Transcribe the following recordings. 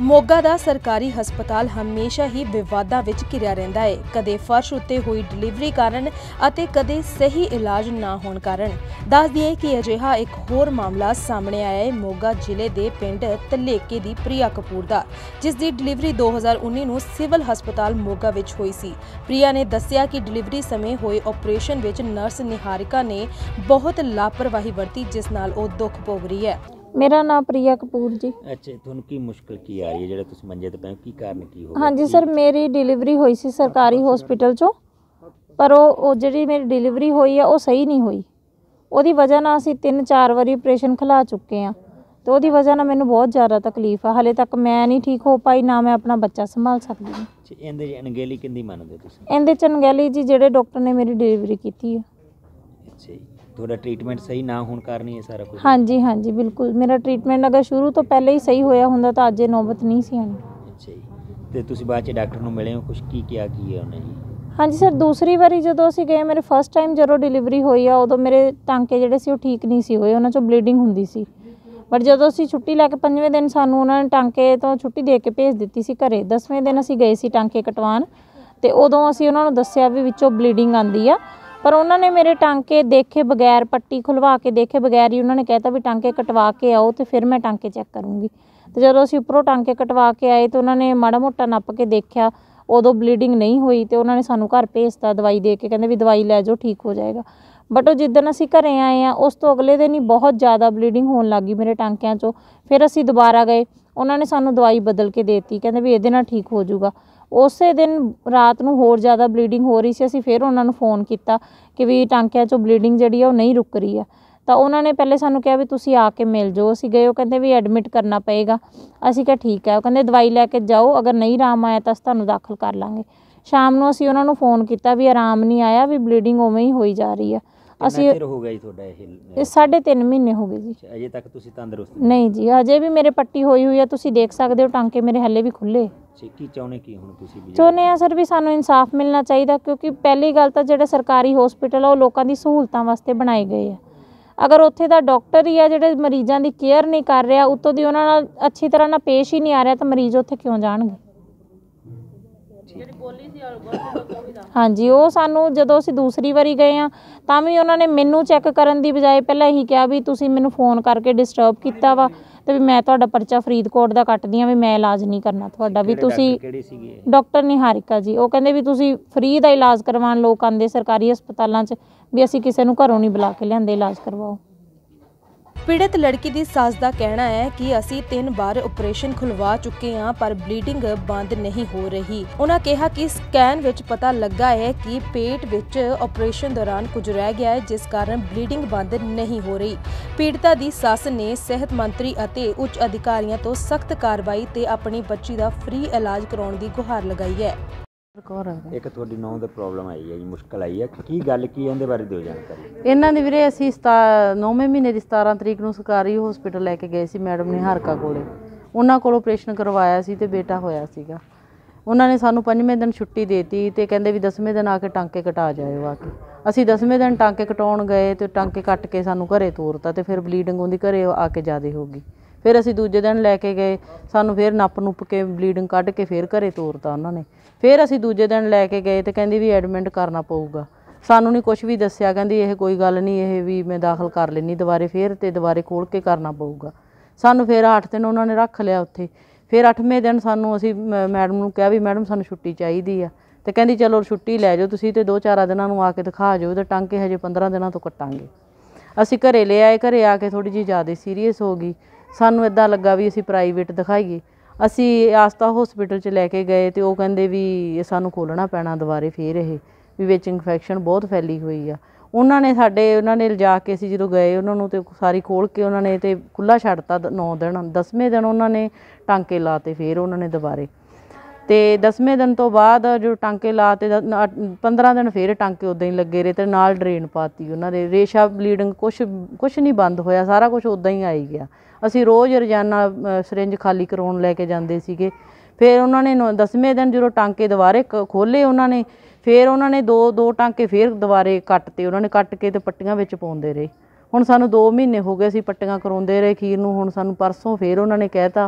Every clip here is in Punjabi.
ਮੋਗਾ ਦਾ ਸਰਕਾਰੀ ਹਸਪਤਾਲ ਹਮੇਸ਼ਾ ਹੀ ਵਿਵਾਦਾਂ ਵਿੱਚ ਘਿਰਿਆ ਰਹਿੰਦਾ ਹੈ। ਕਦੇ ਫਰਸ਼ ਉੱਤੇ ਹੋਈ ਡਿਲੀਵਰੀ ਕਾਰਨ ਅਤੇ ਕਦੇ ਸਹੀ ਇਲਾਜ ਨਾ ਹੋਣ ਕਾਰਨ। ਦੱਸ ਦਈਏ ਕਿ ਅਜਿਹਾ ਇੱਕ ਹੋਰ ਮਾਮਲਾ ਸਾਹਮਣੇ ਆਇਆ ਹੈ ਮੋਗਾ ਜ਼ਿਲ੍ਹੇ ਦੇ ਪਿੰਡ ਤਲੇਕੇ ਦੀ ਪ੍ਰਿਆ ਕਪੂਰ ਦਾ, ਜਿਸ ਦੀ ਡਿਲੀਵਰੀ 2019 ਨੂੰ ਸਿਵਲ ਹਸਪਤਾਲ ਮੋਗਾ ਵਿੱਚ ਹੋਈ ਸੀ। ਪ੍ਰਿਆ ਨੇ ਦੱਸਿਆ ਕਿ ਡਿਲੀਵਰੀ ਸਮੇਂ ਹੋਏ ਆਪਰੇਸ਼ਨ ਵਿੱਚ ਨਰਸ ਨਿਹਾਰਿਕਾ ਨੇ ਬਹੁਤ ਲਾਪਰਵਾਹੀ ਵਰਤੀ, ਜਿਸ ਨਾਲ ਉਹ ਦੁੱਖ ਭੋਗ ਰਹੀ ਹੈ। मेरा नाम प्रिया कपूर जी। अच्छा, ਤੁਹਾਨੂੰ ਕੀ ਮੁਸ਼ਕਲ ਕੀ ਆ ਰਹੀ ਹੈ ਜਿਹੜਾ ਤੁਸੀਂ ਮੰਜੇ ਤੇ ਪਏ ਕੀ ਕਾਰਨ ਕੀ ਹੋ ਗਿਆ? हाँ जी सर, मेरी डिलीवरी हुई सी सरकारी हॉस्पिटल चों, पर वो ਜਿਹੜੀ ਮੇਰੀ ਡਿਲੀਵਰੀ ਹੋਈ ਆ ਉਹ ਸਹੀ ਨਹੀਂ ਹੋਈ। ਉਹਦੀ ਵਜ੍ਹਾ ਨਾਲ ਅਸੀਂ 3-4 ਵਾਰੀ ਆਪਰੇਸ਼ਨ ਖਿਲਾ ਚੁੱਕੇ ਆ ਤੇ ਉਹਦੀ ਵਜ੍ਹਾ ਨਾਲ ਮੈਨੂੰ ਬਹੁਤ ਜ਼ਿਆਦਾ ਤਕਲੀਫ ਆ। ਹਾਲੇ ਤੱਕ ਮੈਂ ਨਹੀਂ ਠੀਕ ਹੋ ਪਾਈ, ਨਾ ਮੈਂ ਆਪਣਾ ਬੱਚਾ ਸੰਭਾਲ ਸਕਦੀ ਹਾਂ। ਇਹਦੇ ਚ ਅਣਗਹਿਲੀ ਕਿੰਦੀ ਮੰਨਦੇ ਤੁਸੀਂ? ਇਹਦੇ ਚ ਅਣਗਹਿਲੀ ਜੀ ਜਿਹੜੇ ਡਾਕਟਰ ਨੇ ਮੇਰੀ ਡਿਲੀਵਰੀ ਕੀਤੀ ਹੈ। ਅੱਛਾ ਜੀ, ਤੁਹਾਡਾ ਟ੍ਰੀਟਮੈਂਟ ਸਹੀ ਨਾ ਹੋਣ ਕਾਰਨ ਹੀ ਇਹ ਸਾਰਾ ਕੁਝ? हाँ जी बिल्कुल, मेरा ट्रीटमेंट अगर शुरू तो पहले ही सही होया ਹੁੰਦਾ ਤਾਂ ਅੱਜ ਇਹ ਨੌਬਤ ਨਹੀਂ ਸੀ ਆਣੀ। ਅੱਛਾ ਜੀ, ਤੇ ਤੁਸੀਂ ਬਾਅਦ ਚ ਡਾਕਟਰ ਨੂੰ ਮਿਲੇ ਹੋ, ਕੁਝ ਕੀ ਕਿਹਾ ਕੀ ਹੈ ਉਹਨੇ ਜੀ? हाँ जी सर, दूसरी वारी ਜਦੋਂ ਅਸੀਂ ਗਏ, ਮੇਰੇ ਫਸਟ ਟਾਈਮ ਜਦੋਂ ਡਿਲੀਵਰੀ ਹੋਈ ਆ ਉਦੋਂ ਮੇਰੇ ਟਾਂਕੇ ਜਿਹੜੇ ਸੀ ਉਹ ਠੀਕ ਨਹੀਂ ਸੀ ਹੋਏ, ਉਹਨਾਂ ਚੋਂ ਬਲੀਡਿੰਗ ਹੁੰਦੀ ਸੀ। ਬਟ ਜਦੋਂ ਅਸੀਂ ਛੁੱਟੀ ਲੈ ਕੇ 5ਵੇਂ ਦਿਨ ਸਾਨੂੰ ਉਹਨਾਂ ਨੇ ਟਾਂਕੇ ਤੋਂ ਛੁੱਟੀ ਦੇ ਕੇ ਭੇਜ ਦਿੱਤੀ ਸੀ ਘਰੇ। 10ਵੇਂ ਦਿਨ ਅਸੀਂ ਗਏ ਸੀ ਟਾਂਕੇ ਕਟਵਾਉਣ ਤੇ ਉਦੋਂ ਅਸੀਂ ਉਹਨਾਂ ਨੂੰ ਦੱਸਿਆ ਵੀ ਵਿੱਚੋਂ ਬਲੀਡਿੰਗ ਆਉਂਦੀ ਆ, ਪਰ ਉਹਨਾਂ ਨੇ ਮੇਰੇ ਟਾਂਕੇ ਦੇਖੇ ਬਗੈਰ, ਪੱਟੀ ਖੁਲਵਾ ਕੇ ਦੇਖੇ ਬਗੈਰ ਹੀ ਉਹਨਾਂ ਨੇ ਕਹਿਤਾ ਵੀ ਟਾਂਕੇ ਕਟਵਾ ਕੇ ਆਓ ਤੇ ਫਿਰ ਮੈਂ ਟਾਂਕੇ ਚੈੱਕ ਕਰੂੰਗੀ। ਤੇ ਜਦੋਂ ਅਸੀਂ ਉੱਪਰੋਂ ਟਾਂਕੇ ਕਟਵਾ ਕੇ ਆਏ ਤੇ ਉਹਨਾਂ ਨੇ ਮਾੜਾ ਮੋਟਾ ਨੱਪ ਕੇ ਦੇਖਿਆ, ਉਦੋਂ ਬਲੀਡਿੰਗ ਨਹੀਂ ਹੋਈ ਤੇ ਉਹਨਾਂ ਨੇ ਸਾਨੂੰ ਘਰ ਭੇਜਤਾ ਦਵਾਈ ਦੇ ਕੇ, ਕਹਿੰਦੇ ਵੀ ਦਵਾਈ ਲੈ ਜਾਓ ਠੀਕ ਹੋ ਜਾਏਗਾ। ਬਟ ਉਹ ਜਿੱਦਣ ਅਸੀਂ ਘਰੇ ਆਏ ਆ ਉਸ ਤੋਂ ਅਗਲੇ ਦਿਨ ਹੀ ਬਹੁਤ ਜ਼ਿਆਦਾ ਬਲੀਡਿੰਗ ਹੋਣ ਲੱਗ ਗਈ ਮੇਰੇ ਟਾਂਕਿਆਂ 'ਚੋਂ। ਫਿਰ ਅਸੀਂ ਦੁਬਾਰਾ ਗਏ, ਉਹਨਾਂ ਨੇ ਸਾਨੂੰ ਦਵਾਈ ਬਦਲ ਕੇ ਦੇ ਦਿੱਤੀ, ਕਹਿੰਦੇ ਵੀ ਇਹਦੇ ਨਾਲ ਠੀਕ ਹੋ ਜਾਊਗਾ। ਉਸੇ ਦਿਨ ਰਾਤ ਨੂੰ ਹੋਰ ਜ਼ਿਆਦਾ ਬਲੀਡਿੰਗ ਹੋ ਰਹੀ ਸੀ। ਅਸੀਂ ਫਿਰ ਉਹਨਾਂ ਨੂੰ ਫੋਨ ਕੀਤਾ ਕਿ ਵੀ ਟਾਂਕਿਆਂ 'ਚੋਂ ਬਲੀਡਿੰਗ ਜਿਹੜੀ ਆ ਉਹ ਨਹੀਂ ਰੁਕ ਰਹੀ ਆ। ਤਾਂ ਉਹਨਾਂ ਨੇ ਪਹਿਲੇ ਸਾਨੂੰ ਕਿਹਾ ਵੀ ਤੁਸੀਂ ਆ ਕੇ ਮਿਲ ਜਾਓ। ਅਸੀਂ ਗਏ, ਉਹ ਕਹਿੰਦੇ ਵੀ ਐਡਮਿਟ ਕਰਨਾ ਪਏਗਾ। ਅਸੀਂ ਕਿਹਾ ਠੀਕ ਹੈ। ਉਹ ਕਹਿੰਦੇ ਦਵਾਈ ਲੈ ਕੇ ਜਾਓ, ਅਗਰ ਨਹੀਂ ਆਰਾਮ ਆਇਆ ਤਾਂ ਅਸੀਂ ਤੁਹਾਨੂੰ ਦਾਖਲ ਕਰ ਲਾਂਗੇ। ਸ਼ਾਮ ਨੂੰ ਅਸੀਂ ਉਹਨਾਂ ਨੂੰ ਫੋਨ ਕੀਤਾ ਵੀ ਆਰਾਮ ਨਹੀਂ ਆਇਆ, ਵੀ ਬਲੀਡਿੰਗ ਉਵੇਂ ਹੀ ਹੋਈ ਜਾ ਰਹੀ ਆ। ਅਸੀਂ ਹੋ ਗਿਆ ਜੀ ਤੁਹਾਡਾ ਇਹ 3.5 ਮਹੀਨੇ ਹੋ ਗਏ ਜੀ। ਅਜੇ ਤੱਕ ਤੁਸੀਂ ਤੰਦਰੁਸਤ ਨਹੀਂ ਜੀ, ਅਜੇ ਵੀ ਮੇਰੇ ਪੱਟੀ ਹੋਈ ਹੋਈ ਆ, ਤੁਸੀਂ ਦੇਖ ਸਕਦੇ ਹੋ ਟਾਂਕੇ ਮੇਰੇ ਹਲੇ ਵੀ ਖੁੱਲੇ। ਕੀ ਚਾਹੁੰਦੇ ਕੀ ਹੁਣ ਤੁਸੀਂ? ਚਾਹੁੰਦੇ ਆ ਸਰ ਵੀ ਸਾਨੂੰ ਇਨਸਾਫ ਮਿਲਣਾ ਚਾਹੀਦਾ, ਕਿਉਂਕਿ ਪਹਿਲੀ ਗੱਲ ਤਾਂ ਜਿਹੜੇ ਸਰਕਾਰੀ ਹਸਪੀਟਲ ਆ ਉਹ ਲੋਕਾਂ ਦੀ ਸਹੂਲਤਾਂ ਵਾਸਤੇ ਬਣਾਏ ਗਏ ਆ। ਅਗਰ ਉੱਥੇ ਦਾ ਡਾਕਟਰ ਹੀ ਆ ਜਿਹੜੇ ਮਰੀਜ਼ਾਂ ਦੀ ਕੇਅਰ ਨਹੀਂ ਕਰ ਰਿਹਾ, ਉੱਤੋਂ ਦੀ ਉਹਨਾਂ ਨਾਲ ਅੱਛੀ ਤਰ੍ਹਾਂ ਨਾਲ ਪੇਸ਼ ਹੀ ਨਹੀਂ ਆ ਰਿਹਾ, ਤਾਂ ਮਰੀਜ਼ ਉੱਥੇ ਕਿਉਂ ਜਾਣਗੇ? ਹਾਂਜੀ, ਉਹ ਸਾਨੂੰ ਜਦੋਂ ਅਸੀਂ ਦੂਸਰੀ ਵਾਰੀ ਗਏ ਆ ਤਾਂ ਵੀ ਉਹਨਾਂ ਨੇ ਮੈਨੂੰ ਚੈੱਕ ਕਰਨ ਦੀ ਬਜਾਏ ਪਹਿਲਾਂ ਇਹੀ ਕਿਹਾ ਵੀ ਤੁਸੀਂ ਮੈਨੂੰ ਫੋਨ ਕਰਕੇ ਡਿਸਟਰਬ ਕੀਤਾ ਵਾ ਤੇ ਵੀ ਮੈਂ ਤੁਹਾਡਾ ਪਰਚਾ ਫਰੀਦਕੋਟ ਦਾ ਕੱਟਦੀ ਆ, ਵੀ ਮੈਂ ਇਲਾਜ ਨਹੀਂ ਕਰਨਾ ਤੁਹਾਡਾ। ਵੀ ਤੁਸੀਂ ਡਾਕਟਰ ਨਿਹਾਰਿਕਾ ਜੀ, ਉਹ ਕਹਿੰਦੇ ਵੀ ਤੁਸੀਂ ਫਰੀ ਦਾ ਇਲਾਜ ਕਰਵਾਉਣ ਲੋਕ ਆਉਂਦੇ ਸਰਕਾਰੀ ਹਸਪਤਾਲਾਂ 'ਚ, ਵੀ ਅਸੀਂ ਕਿਸੇ ਨੂੰ ਘਰੋਂ ਨਹੀਂ ਬੁਲਾ ਕੇ ਲਿਆਂਦੇ ਇਲਾਜ ਕਰਵਾਓ। ਪੀੜਤ ਲੜਕੀ ਦੀ ਸੱਸ ਦਾ ਕਹਿਣਾ ਹੈ ਕਿ ਅਸੀਂ 3 ਵਾਰ ਆਪਰੇਸ਼ਨ ਖੁਲਵਾ ਚੁੱਕੇ ਹਾਂ ਪਰ ਬਲੀਡਿੰਗ ਬੰਦ ਨਹੀਂ ਹੋ ਰਹੀ। ਉਹਨਾਂ ਕਿਹਾ ਕਿ ਸਕੈਨ ਵਿੱਚ ਪਤਾ ਲੱਗਾ ਹੈ ਕਿ ਪੇਟ ਵਿੱਚ ਆਪਰੇਸ਼ਨ ਦੌਰਾਨ ਕੁਝ ਰਹਿ ਗਿਆ ਹੈ, ਜਿਸ ਕਾਰਨ ਬਲੀਡਿੰਗ ਬੰਦ ਨਹੀਂ ਹੋ ਰਹੀ। ਪੀੜਤਾ ਦੀ ਸੱਸ ਨੇ ਸਿਹਤ ਮੰਤਰੀ ਅਤੇ ਉੱਚ ਅਧਿਕਾਰੀਆਂ ਤੋਂ ਸਖਤ ਕਾਰਵਾਈ ਤੇ ਆਪਣੀ ਬੱਚੀ ਦਾ ਫ੍ਰੀ ਇਲਾਜ ਕਰਾਉਣ ਦੀ ਗੁਹਾਰ ਲਗਾਈ ਹੈ। ਇੱਕ ਤੁਹਾਡੀ ਨੌਂ ਦਾ ਪ੍ਰੋਬਲਮ ਆਈ ਹੈ ਜੀ, ਮੁਸ਼ਕਲ ਆਈ ਹੈ, ਕੀ ਗੱਲ ਕੀ ਹੈ ਉਹਦੇ ਬਾਰੇ ਦਿਓ ਜਾਣਕਾਰੀ। ਇਹਨਾਂ ਦੇ ਵੀਰੇ ਅਸੀਂ 9ਵੇਂ ਮਹੀਨੇ ਦੀ 17 ਤਰੀਕ ਨੂੰ ਸਰਕਾਰੀ ਹਸਪੀਟਲ ਲੈ ਕੇ ਗਏ ਸੀ ਮੈਡਮ ਨਿਹਾਰਿਕਾ ਕੋਲੇ। ਉਹਨਾਂ ਕੋਲ ਆਪਰੇਸ਼ਨ ਕਰਵਾਇਆ ਸੀ ਤੇ ਬੇਟਾ ਹੋਇਆ ਸੀਗਾ। ਉਹਨਾਂ ਨੇ ਸਾਨੂੰ 5ਵੇਂ ਦਿਨ ਛੁੱਟੀ ਦੇਤੀ ਤੇ ਕਹਿੰਦੇ ਵੀ 10ਵੇਂ ਦਿਨ ਆ ਕੇ ਟਾਂਕੇ ਕਟਾ ਜਾਇਓ ਆ ਕੇ। ਅਸੀਂ 10ਵੇਂ ਦਿਨ ਟਾਂਕੇ ਕਟਾਉਣ ਗਏ ਤੇ ਟਾਂਕੇ ਕੱਟ ਕੇ ਸਾਨੂੰ ਘਰੇ ਤੋਰਤਾ ਤੇ ਫਿਰ ਬਲੀਡਿੰਗ ਉਹਦੀ ਘਰੇ ਆ ਕੇ ਜ਼ਿਆਦਾ ਹੋ ਗਈ। ਫਿਰ ਅਸੀਂ ਦੂਜੇ ਦਿਨ ਲੈ ਕੇ ਗਏ, ਸਾਨੂੰ ਫਿਰ ਨੱਪ ਨੁੱਪ ਕੇ ਬਲੀਡਿੰਗ ਕੱਢ ਕੇ ਫਿਰ ਘਰੇ ਤੋਰਤਾ ਉਹਨਾਂ ਨੇ। ਫਿਰ ਅਸੀਂ ਦੂਜੇ ਦਿਨ ਲੈ ਕੇ ਗਏ ਤੇ ਕਹਿੰਦੀ ਵੀ ਐਡਮਿਟ ਕਰਨਾ ਪਊਗਾ। ਸਾਨੂੰ ਨਹੀਂ ਕੁਛ ਵੀ ਦੱਸਿਆ, ਕਹਿੰਦੀ ਇਹ ਕੋਈ ਗੱਲ ਨਹੀਂ, ਇਹ ਵੀ ਮੈਂ ਦਾਖਲ ਕਰ ਲੈਂਦੀ ਦੁਬਾਰੇ, ਫਿਰ ਤੇ ਦੁਬਾਰੇ ਖੋਲ੍ਹ ਕੇ ਕਰਨਾ ਪਊਗਾ। ਸਾਨੂੰ ਫਿਰ 8 ਦਿਨ ਉਹਨਾਂ ਨੇ ਰੱਖ ਲਿਆ ਉੱਥੇ। ਫਿਰ 8ਵੇਂ ਦਿਨ ਸਾਨੂੰ ਅਸੀਂ ਮੈਡਮ ਨੂੰ ਕਿਹਾ ਵੀ ਮੈਡਮ ਸਾਨੂੰ ਛੁੱਟੀ ਚਾਹੀਦੀ ਆ, ਤੇ ਕਹਿੰਦੀ ਚਲੋ ਛੁੱਟੀ ਲੈ ਜਾਓ ਤੁਸੀਂ ਤੇ 2-4 ਦਿਨਾਂ ਨੂੰ ਆ ਕੇ ਦਿਖਾ ਜਾਓ ਤੇ ਟਾਂਕੇ ਹਜੇ 15 ਦਿਨਾਂ ਤੋਂ ਕੱਟਾਂਗੇ। ਅਸੀਂ ਘਰੇ ਲੈ ਆਏ, ਘਰੇ ਆ ਕੇ ਥੋੜ੍ਹੀ ਜਿਹੀ ਜ਼ਿਆਦਾ ਸੀਰੀਅਸ ਹੋ ਗਈ। ਸਾਨੂੰ ਇੱਦਾਂ ਲੱਗਾ ਵੀ ਅਸੀਂ ਪ੍ਰਾਈਵੇਟ ਦਿਖਾਈਏ। ਅਸੀਂ ਆਸਥਾ ਹਸਪੀਟਲ 'ਚ ਲੈ ਕੇ ਗਏ ਤੇ ਉਹ ਕਹਿੰਦੇ ਵੀ ਸਾਨੂੰ ਖੋਲ੍ਹਣਾ ਪੈਣਾ ਦੁਬਾਰੇ, ਫਿਰ ਇਹ ਵੀ ਵਿੱਚ ਇਨਫੈਕਸ਼ਨ ਬਹੁਤ ਫੈਲੀ ਹੋਈ ਆ। ਉਹਨਾਂ ਨੇ ਲਿਜਾ ਕੇ ਅਸੀਂ ਜਦੋਂ ਗਏ ਉਹਨਾਂ ਨੂੰ ਤੇ ਸਾਰੀ ਖੋਲ੍ਹ ਕੇ ਉਹਨਾਂ ਨੇ ਤੇ ਖੁੱਲ੍ਹਾ ਛੱਡਤਾ 9 ਦਿਨ। 10ਵੇਂ ਦਿਨ ਉਹਨਾਂ ਨੇ ਟਾਂਕੇ ਲਾਤੇ ਫਿਰ ਉਹਨਾਂ ਨੇ ਦੁਬਾਰੇ, ਤੇ 10ਵੇਂ ਦਿਨ ਤੋਂ ਬਾਅਦ ਜੋ ਟਾਂਕੇ ਲਾਤੇ 15 ਦਿਨ ਫਿਰ ਟਾਂਕੇ ਉੱਦਾਂ ਹੀ ਲੱਗੇ ਰਹੇ ਤੇ ਨਾਲ ਡਰੇਨ ਪਾਤੀ ਉਹਨਾਂ ਦੇ। ਰੇਸ਼ਾ ਬਲੀਡਿੰਗ ਕੁਛ ਨਹੀਂ ਬੰਦ ਹੋਇਆ, ਸਾਰਾ ਕੁਛ ਉੱਦਾਂ ਹੀ ਆਈ ਗਿਆ। ਅਸੀਂ ਰੋਜ਼ ਰੋਜ਼ਾਨਾ ਸਿਰਿੰਜ ਖਾਲੀ ਕਰਵਾਉਣ ਲੈ ਕੇ ਜਾਂਦੇ ਸੀਗੇ। ਫਿਰ ਉਹਨਾਂ ਨੇ 10ਵੇਂ ਦਿਨ ਜਦੋਂ ਟਾਂਕੇ ਦੁਬਾਰੇ ਖੋਲ੍ਹੇ ਉਹਨਾਂ ਨੇ, ਫਿਰ ਉਹਨਾਂ ਨੇ ਦੋ ਟਾਂਕੇ ਫਿਰ ਦੁਬਾਰੇ ਕੱਟਤੇ। ਉਹਨਾਂ ਨੇ ਕੱਟ ਕੇ ਤੇ ਪੱਟੀਆਂ ਵਿੱਚ ਪਾਉਂਦੇ ਰਹੇ। ਹੁਣ ਸਾਨੂੰ 2 ਮਹੀਨੇ ਹੋ ਗਏ ਅਸੀਂ ਪੱਟੀਆਂ ਕਰਾਉਂਦੇ ਰਹੇ ਅਖੀਰ ਨੂੰ। ਹੁਣ ਸਾਨੂੰ ਪਰਸੋਂ ਫਿਰ ਉਹਨਾਂ ਨੇ ਕਹਿਤਾ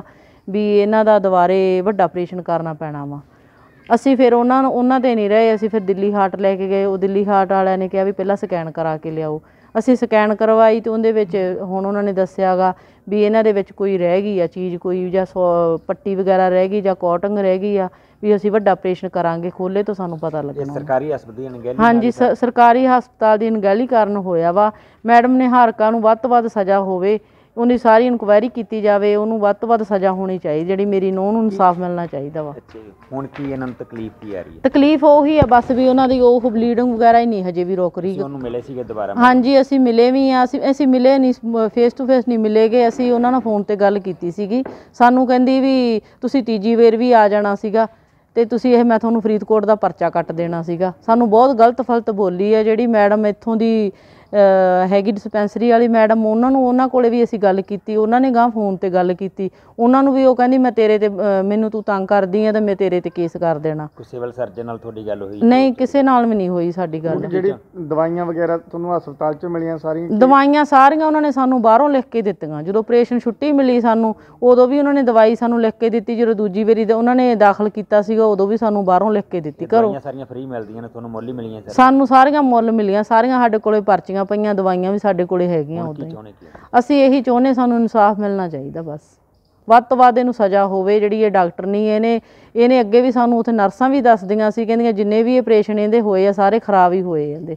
ਵੀ ਇਹਨਾਂ ਦਾ ਦੁਬਾਰੇ ਵੱਡਾ ਆਪਰੇਸ਼ਨ ਕਰਨਾ ਪੈਣਾ ਵਾ। ਅਸੀਂ ਫਿਰ ਉਹਨਾਂ ਤੇ ਨਹੀਂ ਰਹੇ, ਅਸੀਂ ਫਿਰ ਦਿੱਲੀ ਹਾਰਟ ਲੈ ਕੇ ਗਏ। ਉਹ ਦਿੱਲੀ ਹਾਰਟ ਵਾਲਿਆਂ ਨੇ ਕਿਹਾ ਵੀ ਪਹਿਲਾਂ ਸਕੈਨ ਕਰਾ ਕੇ ਲਿਆਓ। ਅਸੀਂ ਸਕੈਨ ਕਰਵਾਈ ਤੇ ਉਹਦੇ ਵਿੱਚ ਹੁਣ ਉਹਨਾਂ ਨੇ ਦੱਸਿਆ ਗਾ ਵੀ ਇਹਨਾਂ ਦੇ ਵਿੱਚ ਕੋਈ ਰਹਿ ਗਈ ਆ ਚੀਜ਼, ਕੋਈ ਜਾਂ ਪੱਟੀ ਵਗੈਰਾ ਰਹਿ ਗਈ ਜਾਂ ਕੋਟਿੰਗ ਰਹਿ ਗਈ ਆ, ਵੀ ਅਸੀਂ ਵੱਡਾ ਆਪਰੇਸ਼ਨ ਕਰਾਂਗੇ, ਖੋਲੇ ਤੋਂ ਸਾਨੂੰ ਪਤਾ ਲੱਗਣਾ। ਸਰਕਾਰੀ ਹਸਪਤਾਲ ਦੀ ਅਣਗਹਿਲੀ? ਹਾਂਜੀ, ਸਰਕਾਰੀ ਹਸਪਤਾਲ ਦੀ ਅਣਗਹਿਲੀ ਕਾਰਨ ਹੋਇਆ ਵਾ। ਮੈਡਮ ਨੇ ਹਾਰਕਾ ਨੂੰ ਵੱਧ ਤੋਂ ਵੱਧ ਸਜ਼ਾ ਹੋਵੇ, ਉਹਦੀ ਸਾਰੀ ਇਨਕੁਆਇਰੀ ਕੀਤੀ ਜਾਵੇ, ਉਹਨੂੰ ਵੱਧ ਤੋਂ ਵੱਧ ਸਜ਼ਾ ਹੋਣੀ ਚਾਹੀਦੀ, ਜਿਹੜੀ ਮੇਰੀ ਨੂੰਹ ਨੂੰ ਇਨਸਾਫ ਮਿਲਣਾ ਚਾਹੀਦਾ ਵਾ। ਹੁਣ ਕੀ ਇਹਨਾਂ ਨੂੰ ਤਕਲੀਫ ਕੀ ਆ ਰਹੀ ਹੈ? ਤਕਲੀਫ ਉਹੀ ਆ ਬਸ ਵੀ ਉਹਨਾਂ ਦੀ ਉਹ ਬਲੀਡਿੰਗ ਵਗੈਰਾ ਹੀ ਨਹੀਂ ਹਜੇ ਵੀ ਰੁਕ ਰਹੀ। ਉਹਨੂੰ ਮਿਲੇ ਸੀਗੇ ਦੁਬਾਰਾ? ਹਾਂਜੀ, ਅਸੀਂ ਮਿਲੇ ਵੀ ਆ। ਅਸੀਂ ਮਿਲੇ ਨਹੀਂ, ਫੇਸ ਟੂ ਫੇਸ ਨਹੀਂ ਮਿਲੇਗੇ। ਅਸੀਂ ਉਹਨਾਂ ਨਾਲ ਫੋਨ ਤੇ ਗੱਲ ਕੀਤੀ ਸੀਗੀ। ਸਾਨੂੰ ਕਹਿੰਦੀ ਵੀ ਤੁਸੀਂ ਤੀਜੀ ਵਾਰ ਵੀ ਆ ਜਾਣਾ ਸੀਗਾ ਤੇ ਤੁਸੀਂ ਮੈਂ ਤੁਹਾਨੂੰ ਫਰੀਦਕੋਟ ਦਾ ਪਰਚਾ ਕੱਟ ਦੇਣਾ ਸੀਗਾ। ਸਾਨੂੰ ਬਹੁਤ ਗਲਤ ਫਲਤ ਬੋਲੀ ਹੈ ਜਿਹੜੀ ਮੈਡਮ ਇੱਥੋਂ ਦੀ ਹੈਗੀ ਡਿਸਪੈਂਸਰੀ ਵਾਲੀ ਮੈਡਮ। ਉਹਨਾਂ ਕੋਲੇ ਵੀ ਅਸੀਂ ਗੱਲ ਕੀਤੀ, ਉਹਨਾਂ ਨੇ ਗਾਂ ਫੋਨ ਤੇ ਗੱਲ ਕੀਤੀ। ਉਹਨਾਂ ਨੂੰ ਵੀ ਉਹ ਕਹਿੰਦੀ ਮੈਂ ਤੇਰੇ ਤੇ ਮੈਨੂੰ ਤੂੰ ਤੰਗ ਕਰਦੀ ਆ ਤੇ ਮੈਂ ਤੇਰੇ ਤੇ ਕੇਸ ਕਰ ਦੇਣਾ। ਕੋਈ ਸਿਵਲ ਸਰਜਨ ਨਾਲ ਤੁਹਾਡੀ ਗੱਲ ਹੋਈ? ਨਹੀਂ, ਕਿਸੇ ਨਾਲ ਵੀ ਨਹੀਂ ਹੋਈ ਸਾਡੀ ਗੱਲ। ਜਿਹੜੀ ਦਵਾਈਆਂ ਵਗੈਰਾ ਤੁਹਾਨੂੰ ਹਸਪਤਾਲ 'ਚੋਂ ਮਿਲੀਆਂ ਸਾਰੀਆਂ? ਦਵਾਈਆਂ ਸਾਰੀਆਂ ਉਹਨਾਂ ਨੇ ਸਾਨੂੰ ਬਾਹਰੋਂ ਲਿਖ ਕੇ ਦਿੱਤੀਆਂ। ਜਦੋਂ ਆਪਰੇਸ਼ਨ ਛੁੱਟੀ ਮਿਲੀ ਸਾਨੂੰ ਉਦੋਂ ਵੀ ਉਹਨਾਂ ਨੇ ਦਵਾਈ ਸਾਨੂੰ ਲਿਖ ਕੇ ਦਿੱਤੀ। ਜਦੋਂ ਦੂਜੀ ਵਾਰੀ ਉਹਨਾਂ ਨੇ ਦਾਖਲ ਕੀਤਾ ਸੀਗਾ ਉਦੋਂ ਵੀ ਸਾਨੂੰ ਬਾਹਰੋਂ ਲਿਖ ਕੇ ਦਿੱਤੀ ਘਰੋਂ। ਦਵਾਈਆਂ ਸਾਰੀਆਂ ਫ੍ਰੀ ਮਿਲਦੀਆਂ ਨੇ ਤੁਹਾਨੂੰ? ਮੁੱਲ ਹੀ ਮਿਲੀਆਂ? ਸਾਨੂੰ ਸਾਰੀਆਂ ਮੁੱਲ ਮਿਲੀਆਂ, ਸਾਰੀਆਂ ਸਾਡੇ ਕੋਲੇ ਪਰਚੀਆਂ ਪਈਆਂ, ਦਵਾਈਆਂ ਵੀ ਸਾਡੇ ਕੋਲੇ ਹੈਗੀਆਂ। ਉਦੋਂ ਅਸੀਂ ਇਹੀ ਚਾਹੁੰਦੇ, ਸਾਨੂੰ ਇਨਸਾਫ ਮਿਲਣਾ ਚਾਹੀਦਾ ਬਸ। ਵੱਧ ਤੋਂ ਵੱਧ ਇਹਨੂੰ ਸਜ਼ਾ ਹੋਵੇ। ਜਿਹੜੀ ਇਹ ਡਾਕਟਰ ਨਹੀਂ, ਇਹਨੇ ਅੱਗੇ ਵੀ ਸਾਨੂੰ ਉੱਥੇ ਨਰਸਾਂ ਵੀ ਦੱਸਦੀਆਂ ਸੀ, ਕਹਿੰਦੀਆਂ ਜਿੰਨੇ ਵੀ ਆਪਰੇਸ਼ਨ ਇਹਦੇ ਹੋਏ ਆ ਸਾਰੇ ਖਰਾਬ ਹੀ ਹੋਏ ਜਾਂਦੇ।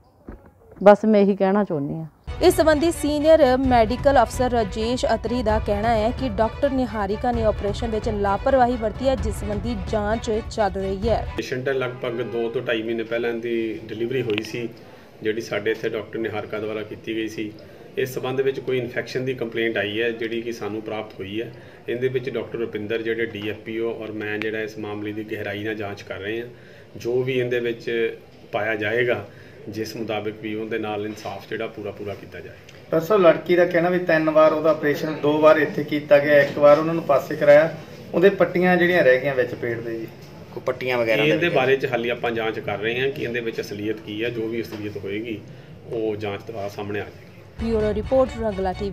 ਬਸ ਮੈਂ ਇਹੀ ਕਹਿਣਾ ਚਾਹੁੰਦੀ ਹਾਂ। ਇਸ ਸੰਬੰਧੀ ਸੀਨੀਅਰ ਮੈਡੀਕਲ ਅਫਸਰ ਰਾਜੇਸ਼ ਅਤਰੀ ਦਾ ਕਹਿਣਾ ਹੈ ਕਿ ਡਾਕਟਰ ਨਿਹਾਰਿਕਾ ਨੇ ਆਪਰੇਸ਼ਨ ਵਿੱਚ ਲਾਪਰਵਾਹੀ ਵਰਤੀ ਹੈ, ਜਿਸ ਸੰਬੰਧੀ ਜਾਂਚ ਚੱਲ ਰਹੀ ਹੈ। ਪੇਸ਼ੈਂਟ ਲਗਭਗ 2 ਤੋਂ 2.5 ਮਹੀਨੇ ਪਹਿਲਾਂ ਦੀ ਡਿਲੀਵਰੀ ਹੋਈ ਸੀ, ਜਿਹੜੀ ਸਾਡੇ ਇੱਥੇ ਡਾਕਟਰ ਨਿਹਾਰਿਕਾ ਦੁਆਰਾ ਕੀਤੀ ਗਈ ਸੀ। ਇਸ ਸੰਬੰਧ ਵਿੱਚ ਕੋਈ ਇਨਫੈਕਸ਼ਨ ਦੀ ਕੰਪਲੇਂਟ ਆਈ ਹੈ ਜਿਹੜੀ ਕਿ ਸਾਨੂੰ ਪ੍ਰਾਪਤ ਹੋਈ ਹੈ। ਇਹਦੇ ਵਿੱਚ ਡਾਕਟਰ ਰੁਪਿੰਦਰ ਜਿਹੜੇ DFPO ਔਰ ਮੈਂ ਜਿਹੜਾ ਇਸ ਮਾਮਲੇ ਦੀ ਗਹਿਰਾਈ ਨਾਲ ਜਾਂਚ ਕਰ ਰਹੇ ਹਾਂ। ਜੋ ਵੀ ਇਹਦੇ ਵਿੱਚ ਪਾਇਆ ਜਾਏਗਾ, ਜਿਸ ਮੁਤਾਬਿਕ ਵੀ ਉਹਦੇ ਨਾਲ ਇਨਸਾਫ ਜਿਹੜਾ ਪੂਰਾ ਕੀਤਾ ਜਾਏ। ਡਾਕਟਰ ਸਾਹਿਬ, ਲੜਕੀ ਦਾ ਕਹਿਣਾ ਵੀ 3 ਵਾਰ ਉਹਦਾ ਆਪਰੇਸ਼ਨ, 2 ਵਾਰ ਇੱਥੇ ਕੀਤਾ ਗਿਆ, 1 ਵਾਰ ਉਹਨਾਂ ਨੂੰ ਪਾਸੇ ਕਰਾਇਆ, ਉਹਦੇ ਪੱਟੀਆਂ ਜਿਹੜੀਆਂ ਰਹਿ ਗਈਆਂ ਵਿੱਚ ਪੇਟ ਦੇ ਜੀ, ਕੋਈ ਪੱਟੀਆਂ ਵਗੈਰਾ? ਇਹਦੇ ਬਾਰੇ 'ਚ ਹਾਲੇ ਆਪਾਂ ਜਾਂਚ ਕਰ ਰਹੇ ਹਾਂ ਕਿ ਇਹਦੇ ਵਿੱਚ ਅਸਲੀਅਤ ਕੀ ਹੈ। ਜੋ ਵੀ ਅਸਲੀਅਤ ਹੋਏਗੀ ਉਹ ਜਾਂਚ ਤੋਂ ਬਾਅਦ ਸਾਹਮਣੇ ਆ ਜਾਏਗੀ। Bureau report, Rangla TV।